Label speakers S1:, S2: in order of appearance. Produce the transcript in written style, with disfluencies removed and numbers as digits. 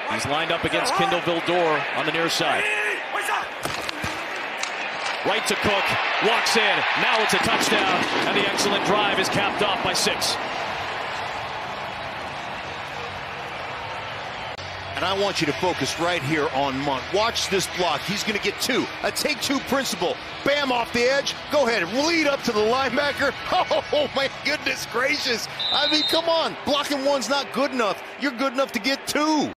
S1: He's lined up against Kendall Vildor on the near side. Right to Cook, walks in, now it's a touchdown, and the excellent drive is capped off by 6.
S2: And I want you to focus right here on Monk. Watch this block. He's going to get 2. A take-2 principle. Bam, off the edge. Go ahead and lead up to the linebacker. Oh, my goodness gracious. I mean, come on. Blocking one's not good enough. You're good enough to get 2.